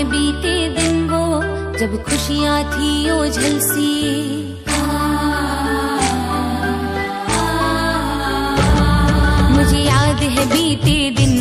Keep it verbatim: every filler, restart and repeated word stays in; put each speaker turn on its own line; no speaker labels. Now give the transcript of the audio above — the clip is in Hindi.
बीते दिन वो जब खुशियाँ थी ओझल सी। मुझे याद है बीते दिन